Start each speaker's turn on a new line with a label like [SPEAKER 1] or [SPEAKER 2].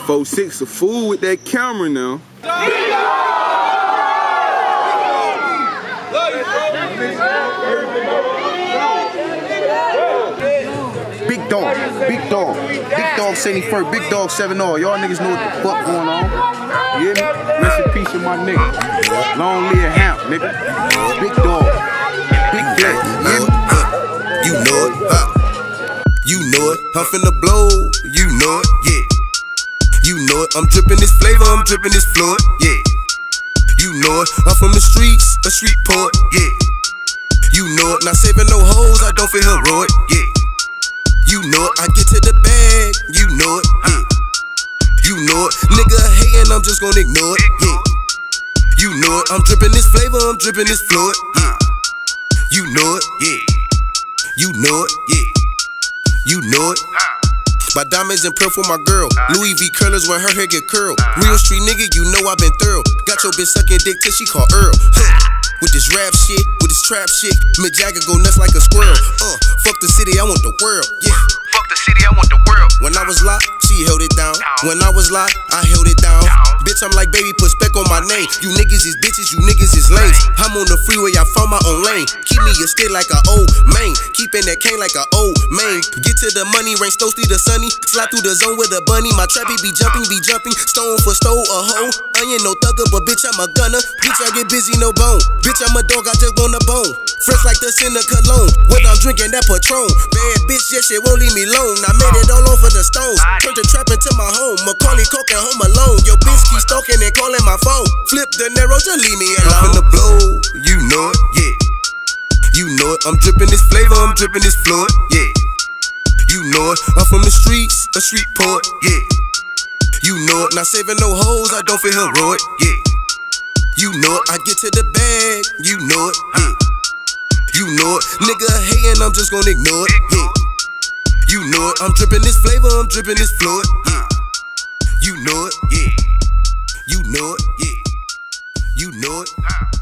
[SPEAKER 1] 4-6 a fool with that camera now.
[SPEAKER 2] Big dog, big dog, big dog 71st, big dog 7-0. Y'all niggas know what the fuck going on. You hear me? Rest in peace of my nigga. Long live Hamp, nigga. Big dog, big flex.
[SPEAKER 3] You know it, you know it. I'm finna blow, you know it, yeah. You know it. I'm dripping this flavor, I'm dripping this fluid, yeah. You know it. I'm from the streets, a street poet, yeah. You know it. Not saving no hoes, I don't feel heroic, yeah. You know it. I get to the bag, you know it, yeah. You know it. Nigga hating, I'm just gonna ignore it, yeah. You know it. I'm dripping this flavor, I'm dripping this fluid, yeah. You know it, yeah. You know it, yeah. You know it. My diamonds and pearl for my girl. Louis V curlers when her hair get curled. Real street nigga, you know I been thorough. Got your bitch sucking dick till she call Earl. With this rap shit, with this trap shit, Mick Jagger go nuts like a squirrel. Fuck the city, I want the world. Yeah. Fuck the city, I want the world. When I was locked, she held it down. When I was locked, I held it down. Bitch, I'm like baby, put spec on my name. You niggas is bitches, you niggas is lames. I'm on the freeway, I found my own lane. Keep me a stick like an old man. Keeping that cane like an old man. Get to the money, rain stokes through the sunny. Slide through the zone with a bunny. My trappy be jumping. Stone for stone, a hoe. Onion, no thugger, but bitch, I'm a gunner. Bitch, I get busy, no bone. Bitch, I'm a dog, I just want a bone. Fresh like the sin of cologne. When I'm drinking that Patron. Bad bitch, yeah, shit won't leave me alone. I made it all over the stones. Turned the trap into my home. Macaulay Culkin home alone. Yo, bitch keep stalking and calling my phone. Flip the narrow, just leave me alone. I'm finna blow, you know it, yeah. You know it. I'm dripping this flavor, I'm dripping this fluid, yeah. You know it. I'm from the streets, a street poet, yeah. You know it. Not saving no hoes, I don't feel heroic, yeah. You know it. I get to the bag, you know it, yeah. You know it. Nigga hating, I'm just gonna ignore it, yeah. You know it. I'm dripping this flavor, I'm dripping this fluid, yeah. You know it, yeah. You know it, yeah. You know it.